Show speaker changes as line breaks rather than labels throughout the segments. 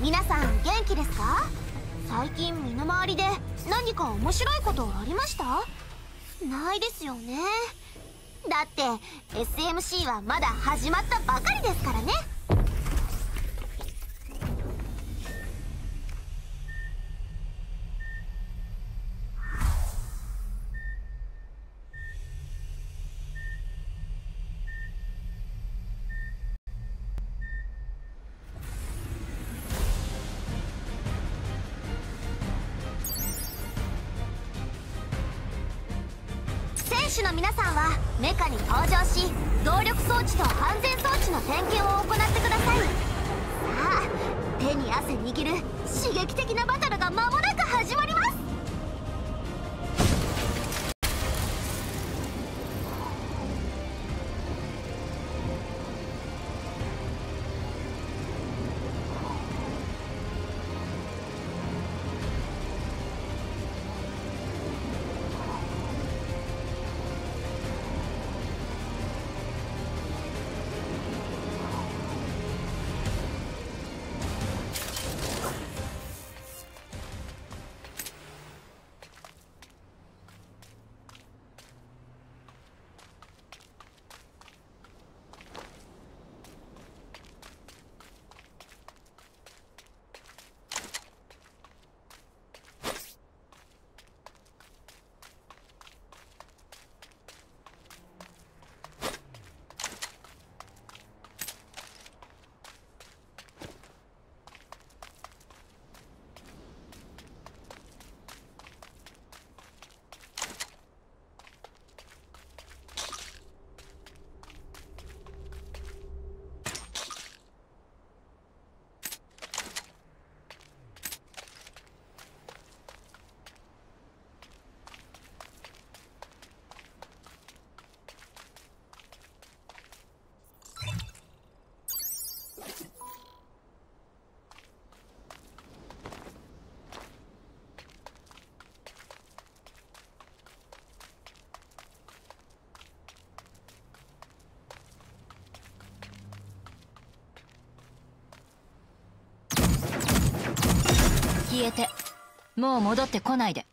皆さん元気ですか？最近身の回りで何か面白いことありました？ないですよね。だって SMC はまだ始まったばかりですからね。選手の皆さんはメカに登場し、動力装置と安全装置の点検を行ってください。さあ、手に汗握る刺激的なバトルが間もなく始まります。
消えて、もう戻ってこないで。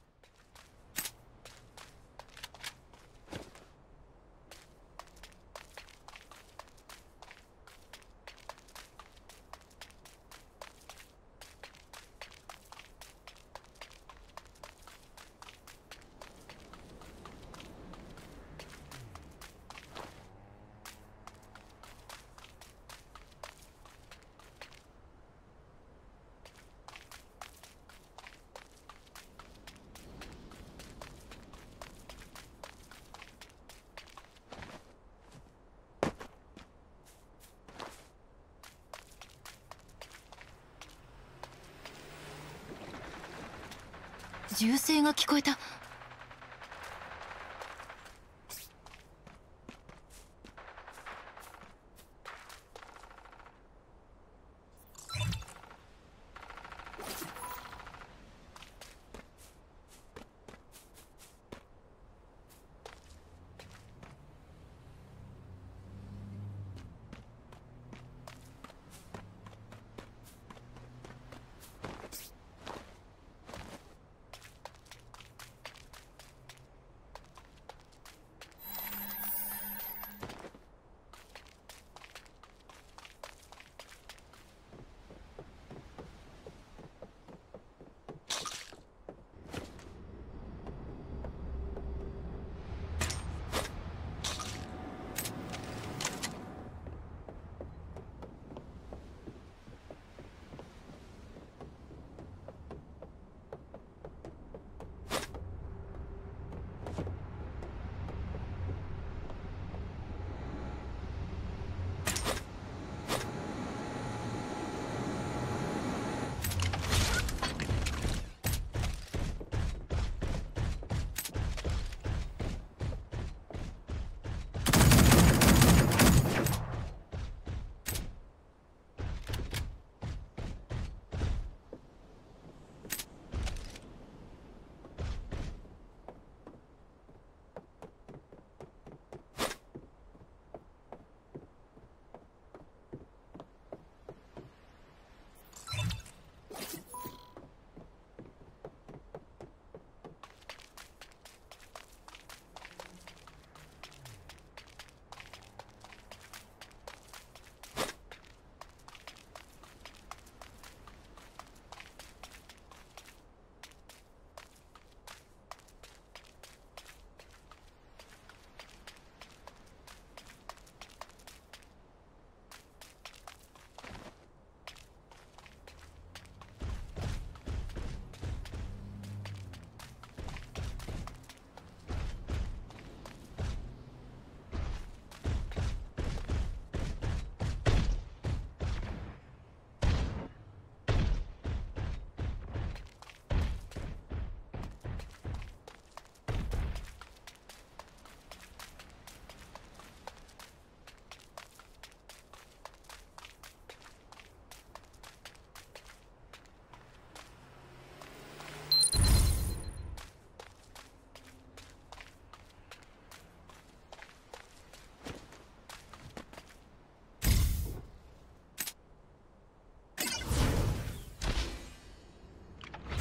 銃声が聞こえた。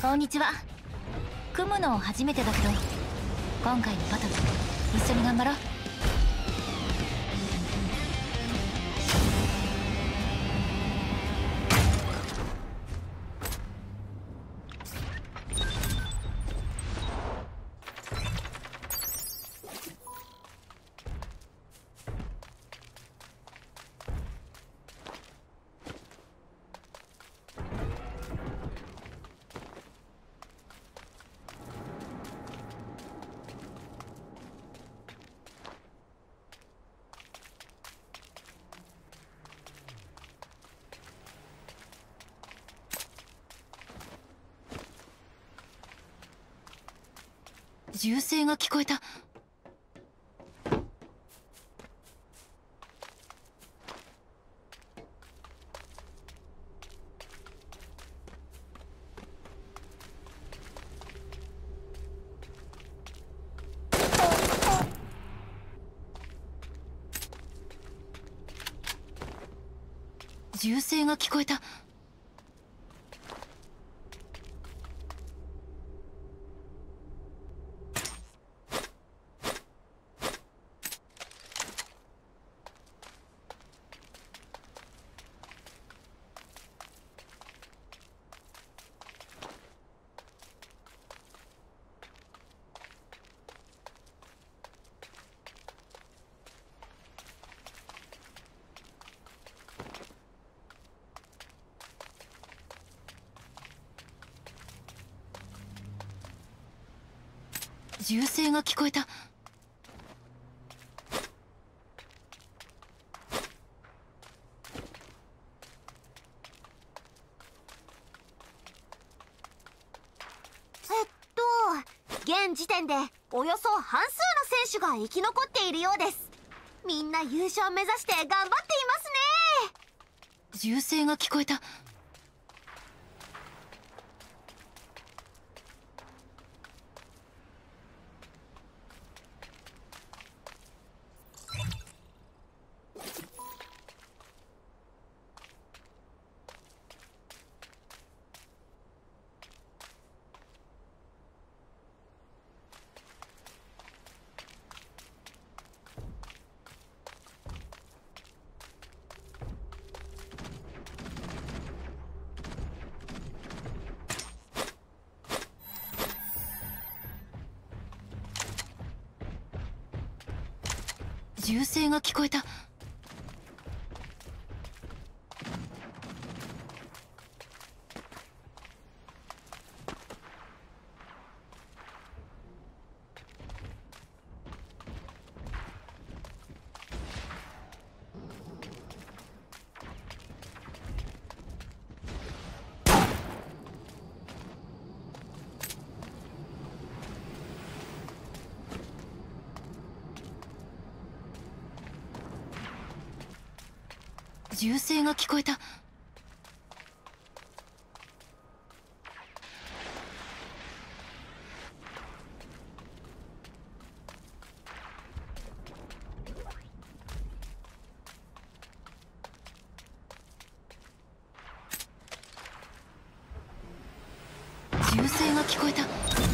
こんにちは。組むの初めてだけど、今回のバトル一緒に頑張ろう。銃声が聞こえた。銃声が聞こえた。銃声が聞こえた。
現時点でおよそ半数の選手が生き残っているようです。みんな優勝目指して頑張っていますね。
銃声が聞こえた。銃声が聞こえた。銃声が聞こえた。銃声が聞こえた。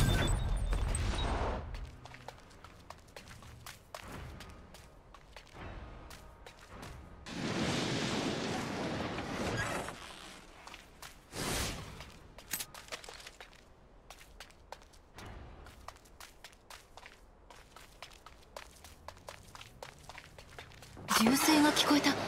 銃声が聞こえた。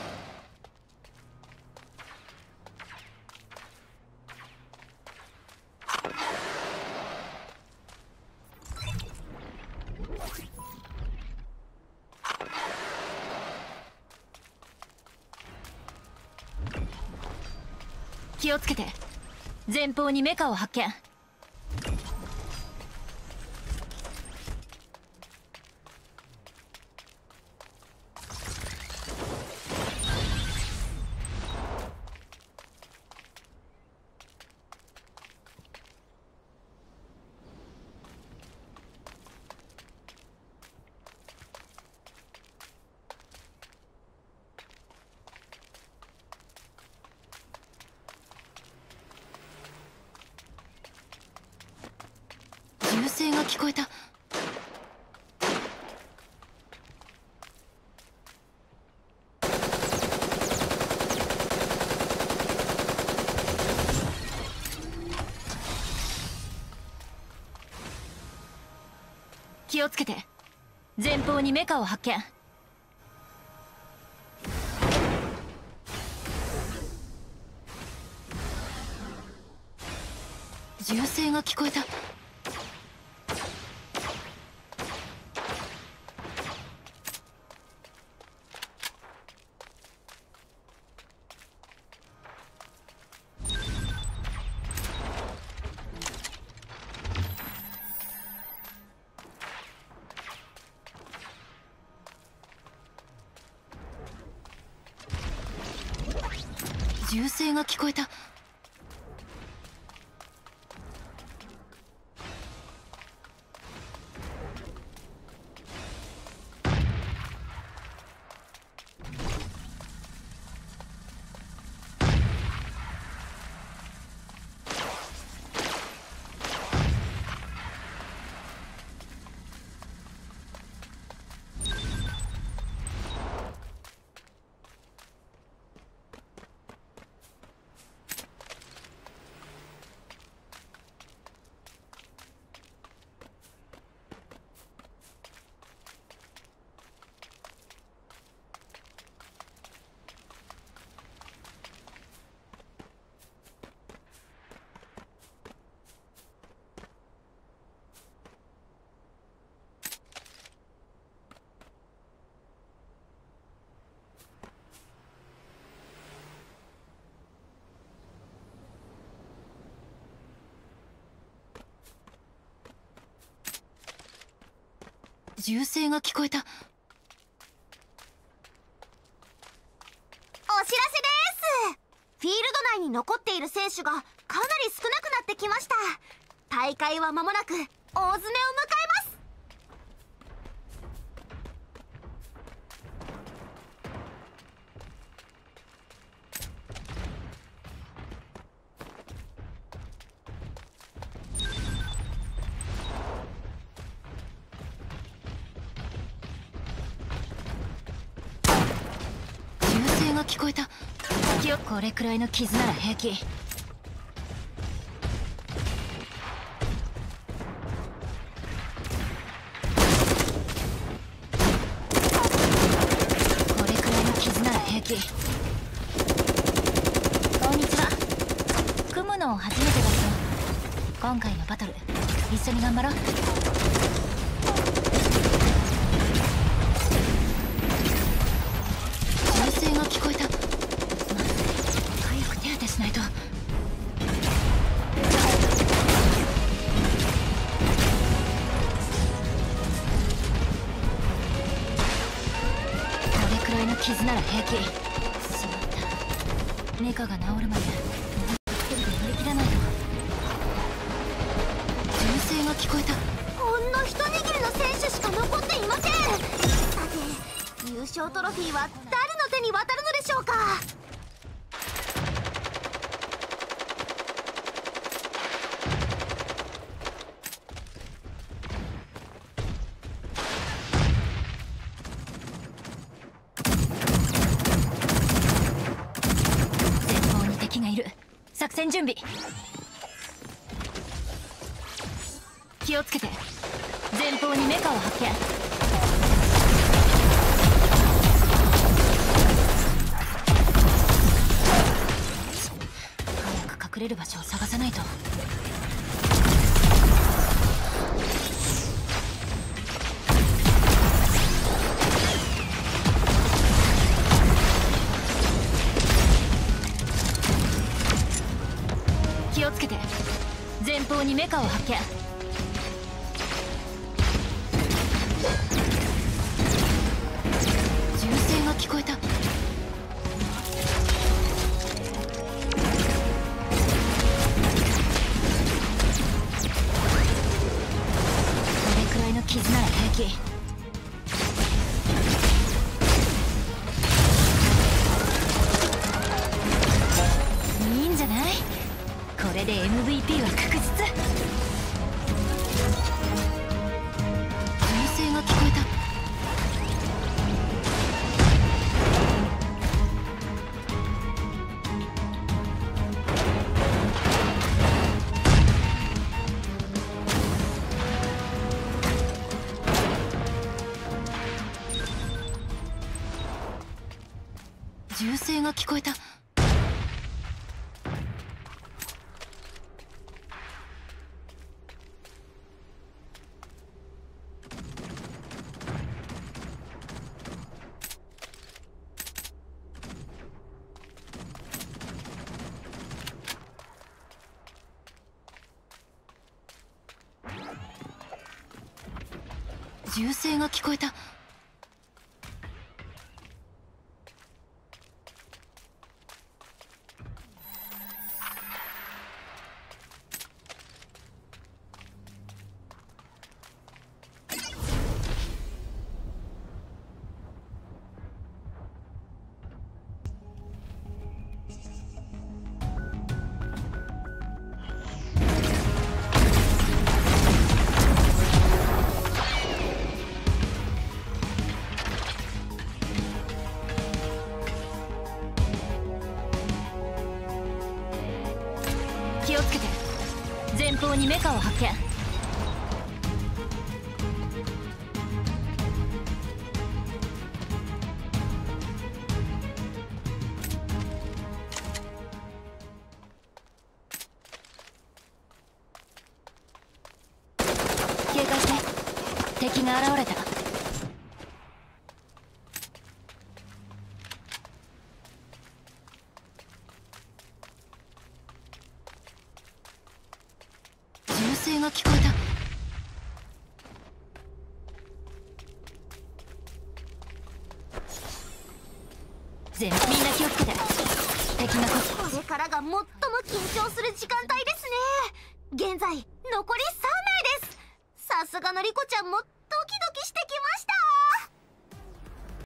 気をつけて。前方にメカを発見。 聞こえた。気をつけて。前方にメカを発見。銃声が聞こえた。銃声が聞こえた。銃声が聞こえた。
お知らせです。フィールド内に残っている選手がかなり少なくなってきました。大会は間もなく大詰めを迎えます。
が聞こえた。これくらいの傷なら平気。これくらいの傷なら平気。こんにちは。組むの初めてだけど今回のバトル一緒に頑張ろう。聞こえた。早く手当てしないと。これくらいの傷なら平気。しまった。メカが治るまで一人で乗り切らないと。銃声が聞こえた。
ほんの一握りの選手しか残っていません。さて優勝トロフィーは誰の手に渡るのでしょうか。
前方に敵がいる。作戦準備。気をつけて。前方にメカを発見。隠れる場所を探さないと。気をつけて。前方にメカを発見。銃声が聞こえた。傷なら平気。いいんじゃない？これで MVP は確実。 銃声が聞こえた。銃声が聞こえた。気をつけて。前方にメカを発見。警戒して。敵が現れた。銃声が聞こえた。みんな気をつけて。敵が
これからが最も緊張する時間帯ですね。現在残り3名です。さすがのリコちゃんも